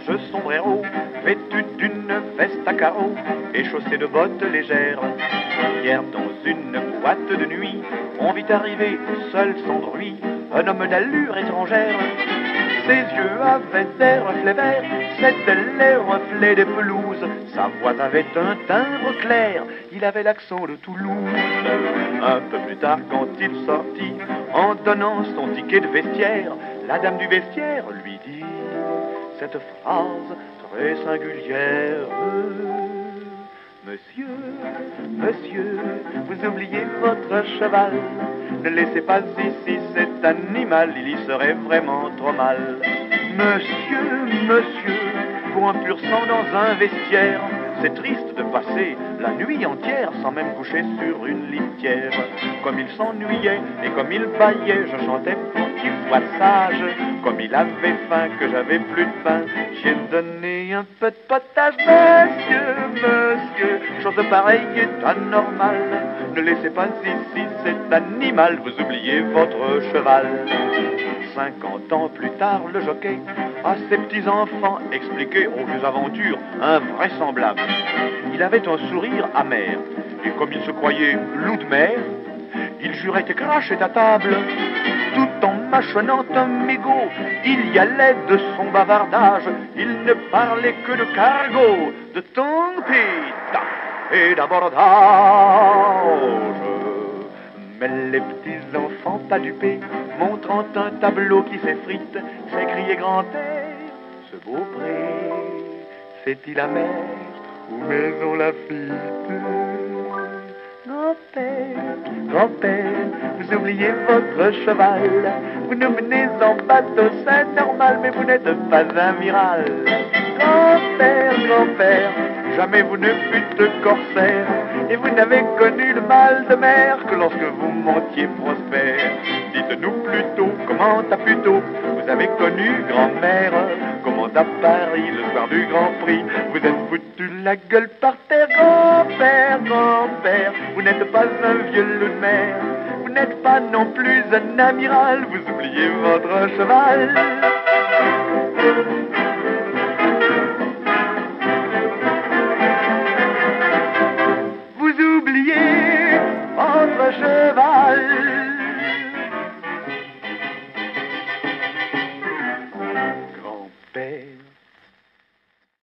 large sombrero, vêtu d'une veste à carreaux et chaussé de bottes légères. Hier, dans une boîte de nuit, on vit arriver, seul sans bruit, un homme d'allure étrangère. Ses yeux avaient des reflets verts, c'étaient les reflets des pelouses. Sa voix avait un timbre clair, il avait l'accent de Toulouse. Un peu plus tard, quand il sortit, en donnant son ticket de vestiaire, la dame du vestiaire lui dit cette phrase très singulière. Monsieur, monsieur, vous oubliez votre cheval. Ne laissez pas ici cet animal, il y serait vraiment trop mal. Monsieur, monsieur, pour un pur sang dans un vestiaire, c'est triste de passer la nuit entière sans même coucher sur une litière. Comme il s'ennuyait et comme il bâillait, je chantais pour qu'il soit sage. Comme il avait faim, que j'avais plus de pain, j'ai donné un peu de potage. Monsieur, monsieur, chose pareille est anormale. Ne laissez pas ici cet animal, vous oubliez votre cheval. 50 ans plus tard, le jockey à ses petits-enfants expliquait aux vieux aventures invraisemblables. Il avait un sourire amer, et comme il se croyait loup de mer, il jurait et crachait à table. Tout en mâchonnant un mégot, il y allait de son bavardage. Il ne parlait que de cargo, de tempête et d'abordage. Mais les petits enfants pas dupés, montrant un tableau qui s'effrite, s'écriait grand-père, ce beau pré, c'est-il la mer ou Maison Lafitte? Grand-père, grand-père, vous oubliez votre cheval. Vous nous menez en bateau, c'est normal, mais vous n'êtes pas amiral. Grand-père, grand-père, jamais vous ne fûtes corsaire, et vous n'avez connu le mal de mer que lorsque vous montiez prospère. Dites-nous plutôt, comment à plutôt vous avez connu grand-mère? Comment à Paris, le soir du Grand Prix, vous êtes foutu la gueule par terre? Grand-père, grand-père, vous n'êtes pas un vieux loup de mer, vous n'êtes pas non plus un amiral, vous oubliez votre cheval.